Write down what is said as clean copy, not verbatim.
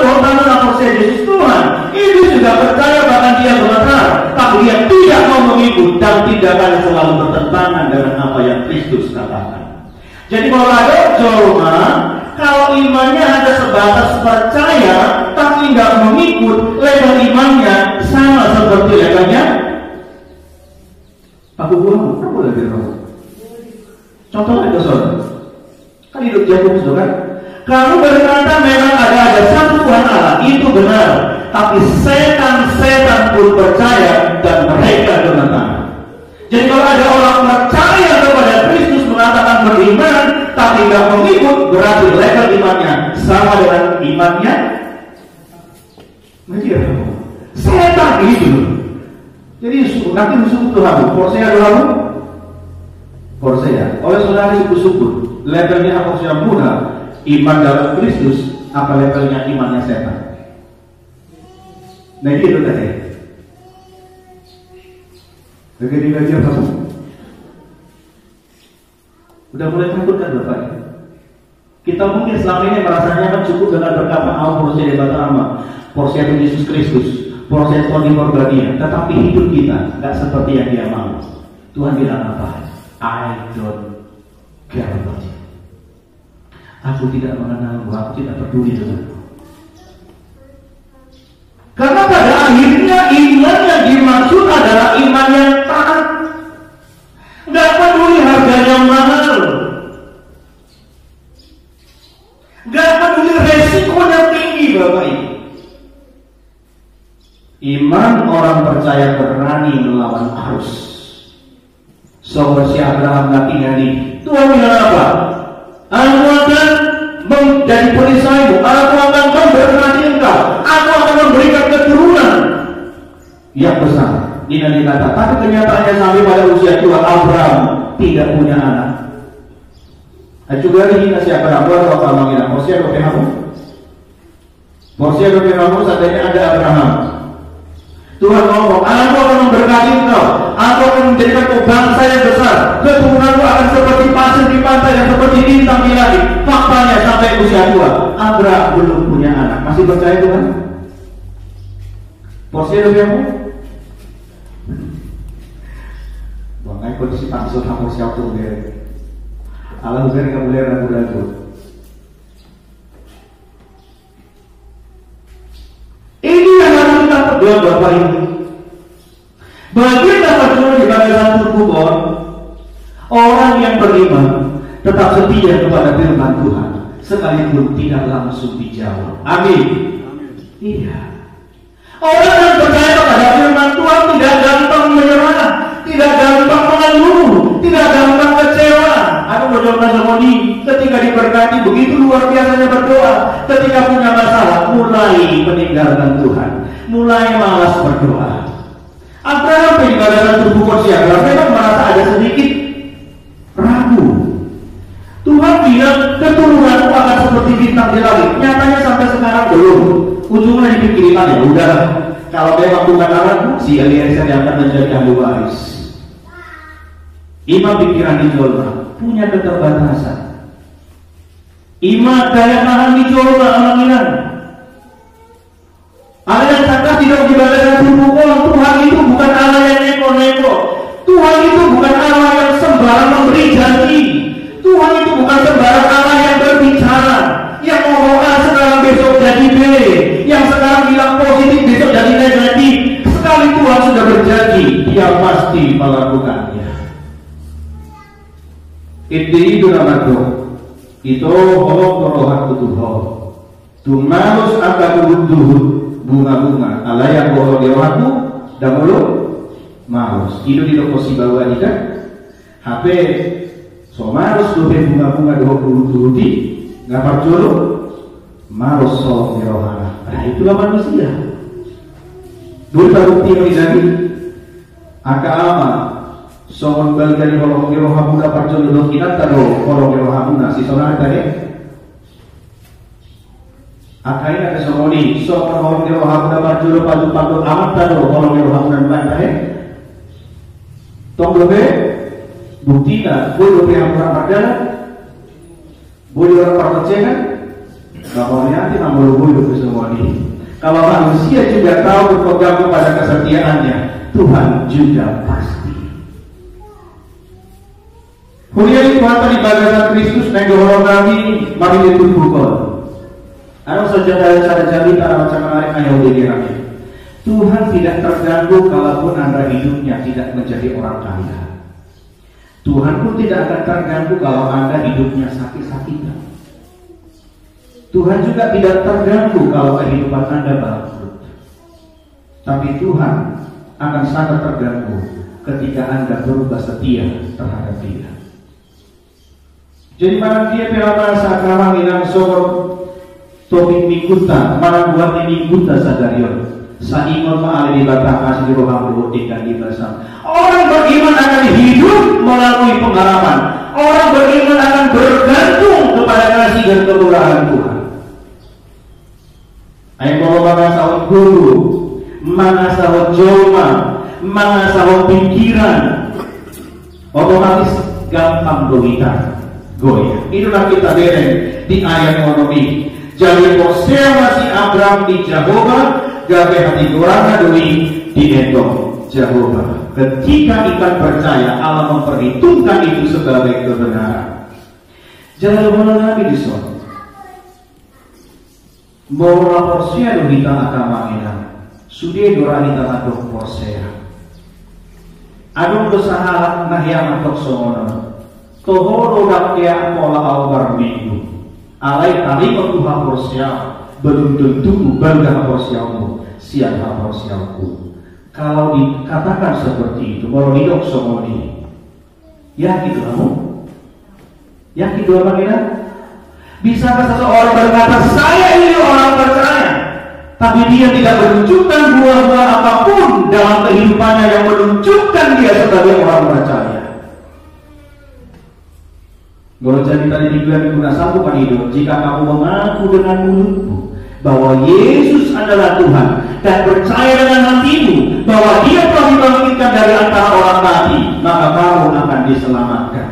bahwa karena percaya Yesus Tuhan, itu juga percaya bahkan dia benar, tapi dia tidak mau mengikut dan tidak akan selalu bertentangan dengan apa yang Kristus katakan. Jadi kalau ada cuma kalau imannya hanya sebatas percaya tapi tidak mengikut, level imannya sama seperti levelnya Aku buang, apa lagi kamu? Contohnya saudara, kan hidup Yakub saudara. Kamu berkata memang ada satu Tuhan Allah, itu benar. Tapi setan pun percaya dan mereka menentang. Jadi kalau ada orang percaya kepada Kristus mengatakan beriman, tapi tidak mengikut, berarti level imannya sama dengan imannya. Mereka setan itu. Jadi nanti musuh Tuhan, Hosea Tuhan, Hosea. Oleh saudara syukur, levelnya Hosea muda, iman dalam Kristus, apa levelnya imannya setan? Nah itu tadi. Begitu belajar kamu, udah mulai takut kan Bapak? Kita mungkin selama ini merasanya kan cukup dengan berkata Hosea di Batarama, Hosea itu Yesus Kristus. Proses pengorbanan, tetapi hidup kita tidak seperti yang dia mau. Tuhan bilang apa? I don't care about you. Aku tidak mengenalmu, aku tidak peduli denganmu. Karena pada akhirnya iman yang dimaksud adalah iman yang taat. Tidak peduli harganya mahal, tidak peduli resikonya tinggi, Bapak Ibu. Iman orang percaya berani melawan arus. Si Abraham nanti Tuhan bilang apa? Aku akan menjadi perisaimu, aku akan memberkati engkau, aku akan memberikan keturunan yang besar. Ini kata, tapi kenyataannya sampai pada usia tua Abraham tidak punya anak. Juga ini si Abraham atau kalau kita Hosea Ropehamu seandainya ada Abraham. Tuhan ngomong, aku akan memberkati engkau, aku akan menjadikan kau bangsa yang besar, keturunanmu akan seperti pasir di pantai dan seperti bintang di langit. Faktanya sampai usia tua, Abraham belum punya anak. Masih percaya Tuhan? Hosea kamu? Bukan kondisi pangsut kamu siapa tuh dia? Allah udah nggak boleh ragu-ragu. Ini yang harus kita berdoa Bapak Ibu. Bagian dapat di barisan kubur, orang yang beriman tetap setia kepada firman Tuhan, sekalipun tidak langsung dijawab. Amin. Iya. Orang yang percaya kepada firman Tuhan tidak gampang menyerah, tidak gampang mengeluh, tidak gampang kecewa. Aku berdoa sama ketika diberkati begitu luar biasanya berdoa. Ketika punya masalah, mulai meninggalkan Tuhan, mulai malas berdoa. Abraham peninggalan tubuh Hosea, memang merasa ada sedikit ragu. Tuhan bilang keturunanmu akan seperti bintang di langit. Nyatanya sampai sekarang belum. Ujungnya dipikirkan ya udah. Kalau memang bukan anakku, si Eliezer yang akan menjadi ahli waris. Iman pikiran dijolma, punya keterbatasan. Iman daya tahan dijolma alaminan. Ada yang kata tidak dibalaskan tubuh. Tuhan itu bukan Allah yang neko-neko. Tuhan itu bukan Allah yang sembarang memberi janji. Tuhan itu bukan sembarang Allah yang berbicara, yang ngomong A sekarang besok jadi B, yang sekarang bilang positif besok jadi negatif. Sekali Tuhan sudah berjanji, Dia pasti melakukannya. Itu namaku. Itu rohat kutuho. Tumalus akaduhud bunga-bunga ala yang bohong di rohatmu dan belum maus. Itu di lokosi bawah ini kan HP so maus dobe bunga-bunga doh di ngapar jolo maus so di rohana. Nah itulah manusia. Dulu bukti yang dijadi akama so membalikan di kolong di rohamu dapat jolo doh kita taruh kolong di rohamu nasi soalnya tadi. Akhirnya ada somoni, orang di rohamu dapat julu padu amat tado orang di rohamu dan bantai. Tong dobe, bukti tak? Boleh dobe yang kurang pada, boleh orang percaya. Bahwa nanti namanya semua ini. Kalau manusia juga tahu berpegang kepada kesetiaannya, Tuhan juga pasti. Kuliah Tuhan tadi bagasan Kristus negoro kami mari ditubuhkan. Ano saja cara jadi tanah macam menarik ayat kami. Tuhan tidak terganggu kalaupun Anda hidupnya tidak menjadi orang kaya. Tuhan pun tidak akan terganggu kalau Anda hidupnya sakit-sakitan. Tuhan juga tidak terganggu kalau kehidupan Anda bangkrut. Tapi Tuhan akan sangat terganggu ketika Anda berubah setia terhadap Dia. Jadi mana dia pernah sekarang inang sokor topik mikuta, mana buat ini mikuta sadarion. Saingon ma'ali di batang asli roham ikan di basam. Orang beriman akan hidup melalui pengalaman. Orang beriman akan bergantung kepada kasih dan kemurahan Tuhan. Ayo kalau mana sahut guru, mana sahut joma, mana sahut pikiran, otomatis gampang goyah. Itulah kita dereng di ayat ini. Jadi Hosea masih Abraham di Jehovah, gawe hati goranga doi di Edom Jehovah. Ketika iman percaya, Allah memperhitungkan itu sebagai kebenaran. Jangan lupa lagi di sana. Bahwa Hosea doi tanah kamanginan, sudah dorani tanah dok Hosea. Adung dosahalat nahyang atok songono. Tohoro dakya pola awar minggu. Alai tali Tuhan Hosea belum tentu bangga Hoseamu siang Hoseaku. Kalau dikatakan seperti itu, kalau didok somoni, ya gitu kamu, ya gitu apa kita? Bisakah seseorang berkata saya ini orang percaya, tapi dia tidak menunjukkan buah-buah apapun dalam kehidupannya yang menunjukkan dia sebagai orang percaya? Kalau jadi tadi dibilang guna satu hidup, jika kamu mengaku dengan mulutmu bahwa Yesus adalah Tuhan dan percaya dengan hatimu bahwa Dia telah dibangkitkan dari antara orang mati, maka kamu akan diselamatkan.